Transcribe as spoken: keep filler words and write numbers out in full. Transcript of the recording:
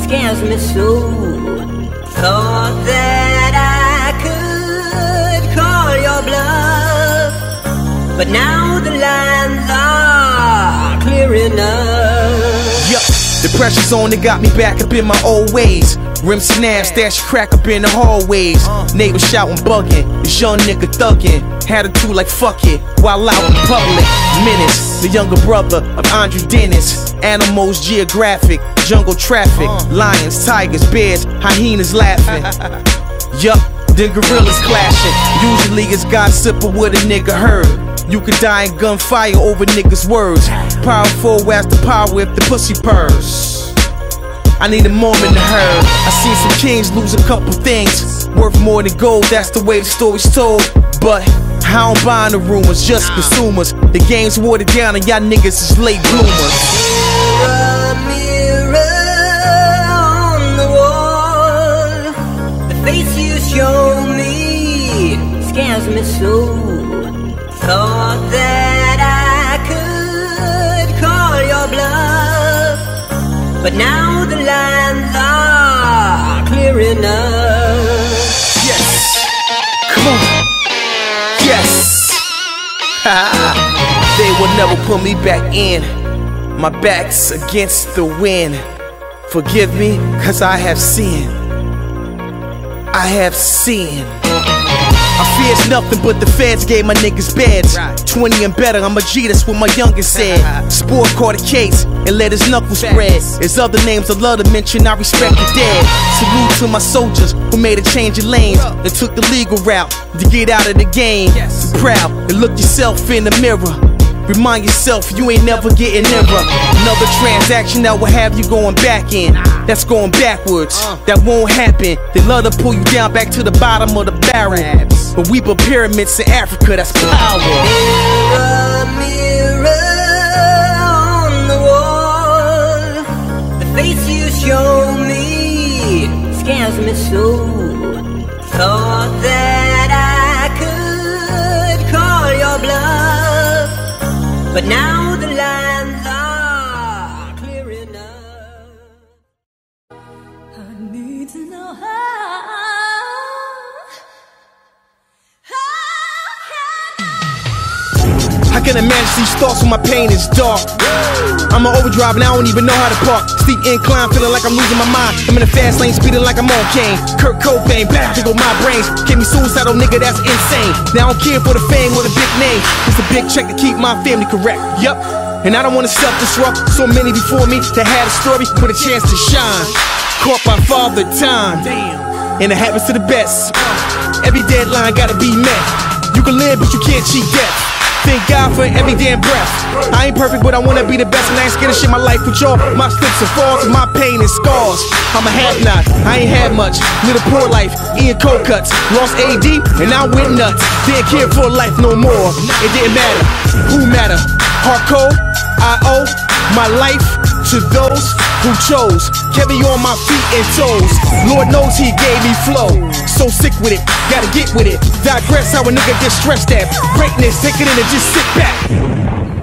scares me so. Thought that I could call your bluff, but now the lines are clear enough. Yup, the pressure's on, it got me back up in my old ways. Rim snap, stash crack up in the hallways. Neighbors shouting, bugging, this young nigga thugging. Attitude like fuck it, while out in public. Menace, the younger brother of Andre Dennis. Animals geographic, jungle traffic. Lions, tigers, bears, hyenas laughing. Yup, then gorillas clashing. Usually it's gossip or what a nigga heard. You could die in gunfire over niggas' words. Powerful as the power if the pussy purrs. I need a moment to hurt. I seen some kings lose a couple things worth more than gold, that's the way the story's told. But I don't buy the rumors, just consumers. The game's watered down and y'all niggas is late bloomers. Mirror, mirror on the wall, the face you show me scares me so. Thought that I could call your bluff, but now the lines are clear enough. Yes, come on. Yes. They will never put me back in. My back's against the wind. Forgive me, cause I have sinned. I have sinned. I fears nothing but the feds gave my niggas beds. Twenty and better, I'm a G, that's what my youngest said. Sport caught a case and let his knuckles spread. There's other names I love to mention, I respect the dead. Salute to my soldiers who made a change of lanes and took the legal route to get out of the game. Be proud and look yourself in the mirror. Remind yourself you ain't never getting nearer. Another transaction that will have you going back in. That's going backwards, that won't happen. They love to pull you down back to the bottom of the barrel, but we build pyramids in Africa, that's power. Mirror, mirror on the wall, the face you show me scares me so. Thought that I could call your bluff, but now the lines are clear enough. I need to know how. I can imagine these thoughts when my pain is dark. I'm an overdrive and I don't even know how to park. Steep incline, feeling like I'm losing my mind. I'm in a fast lane, speeding like I'm on cane. Kurt Cobain, back to go my brains. Give me suicidal nigga, that's insane. Now I don't care for the fame or the big name. It's a big check to keep my family correct. Yup, and I don't wanna self-disrupt. So many before me that had a story with a chance to shine. Caught by father time, and it happens to the best. Every deadline gotta be met. You can live, but you can't cheat death. Thank God for every damn breath. I ain't perfect, but I wanna be the best, and I ain't scared to share my life with y'all. My slips and falls and my pain and scars. I'm a have-not, I ain't had much. Live a poor life, eating cold cuts. Lost A D, and I went nuts. Didn't care for life no more. It didn't matter. Who matter? Hardcore, I owe my life to those who chose. Kept me on my feet and toes. Lord knows he gave me flow. So sick with it, gotta get with it. Digress how a nigga gets stressed at. Greatness, take it in and just sit back.